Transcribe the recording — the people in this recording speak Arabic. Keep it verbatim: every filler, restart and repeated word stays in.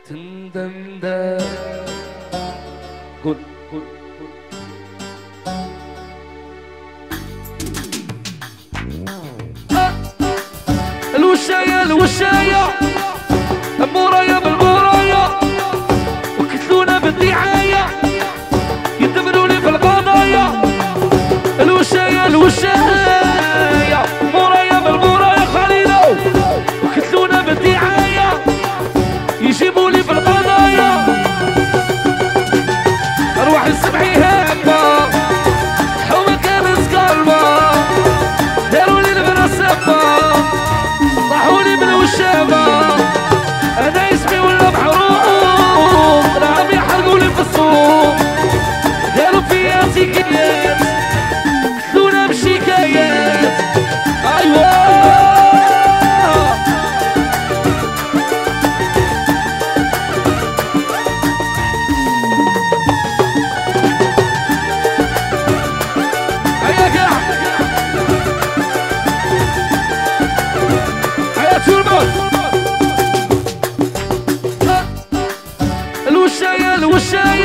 تندم ده قول قول الوشاية الوشاية المورايا بالمورايا وكتلونا بالدعاية يدمروني في القضايا الوشاية الوشاية مورايا بالمورايا خليلو وكتلونا بالدعاية يجيبولي في القضايا أروح السبحي هكا حومة كانت قلبة دارولي البنسبة طاحوني بالوشامة أنا اسمي ولا محروم نعم يحرقولي في السوق داروا فيا سكايات كتلونا بشكايات أيوة الوشاية الوشاية